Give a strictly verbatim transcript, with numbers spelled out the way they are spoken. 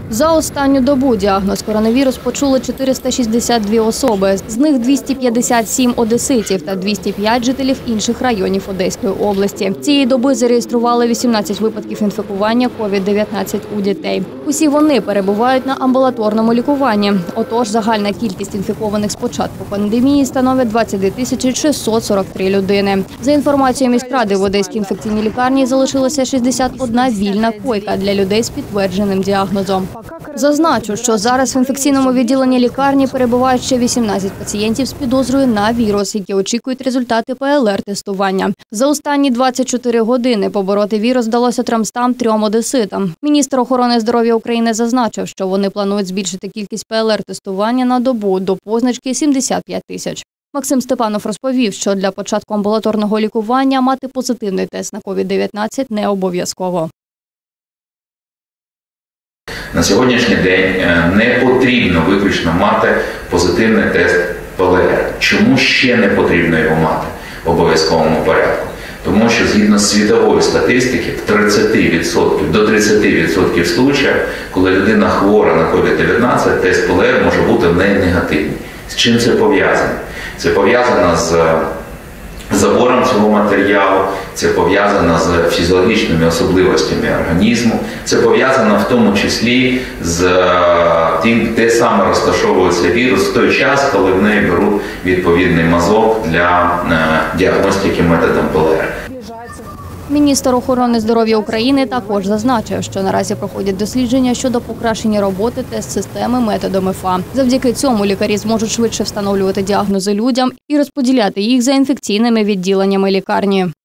За останню добу діагноз коронавірус почули чотириста шістдесят дві особи, з них двісті п'ятдесят сім одеситів та двісті п'ять жителів інших районів Одеської області. Цієї доби зареєстрували вісімнадцять випадків інфікування ковід дев'ятнадцять у дітей. Усі вони перебувають на амбулаторному лікуванні. Отож, загальна кількість інфікованих з початку пандемії становить двадцять дві тисячі шістсот сорок три людини. За інформацією міськради, в Одеській інфекційній лікарні залишилося шістдесят одна вільна койка для людей з підтвердженим діагнозом. Зазначу, що зараз в інфекційному відділенні лікарні перебувають ще вісімнадцять пацієнтів з підозрою на вірус, які очікують результати пе ел ер-тестування. За останні двадцять чотири години побороти вірус вдалося тремстам трьом одеситам. Міністр охорони здоров'я України зазначив, що вони планують збільшити кількість пе ел ер-тестування на добу до позначки сімдесят п'ять тисяч. Максим Степанов розповів, що для початку амбулаторного лікування мати позитивний тест на ковід дев'ятнадцять не обов'язково. На сьогоднішній день не потрібно виключно мати позитивний тест пе ел ер. Чому ще не потрібно його мати в обов'язковому порядку? Тому що згідно з світової статистики, в тридцять відсотків, до тридцять відсотків случаїв, коли людина хвора на ковід дев'ятнадцять, тест пе ел ер може бути в неї негативний. З чим це пов'язано? Це пов'язано з забором цього матеріалу, це пов'язано з фізіологічними особливостями організму, це пов'язано в тому числі з тим, де саме розташовується вірус в той час, коли в неї беруть відповідний мазок для діагностики методом пе ел ер. Міністр охорони здоров'я України також зазначив, що наразі проходять дослідження щодо покращення роботи тест-системи методом еф а. Завдяки цьому лікарі зможуть швидше встановлювати діагнози людям і розподіляти їх за інфекційними відділеннями лікарні.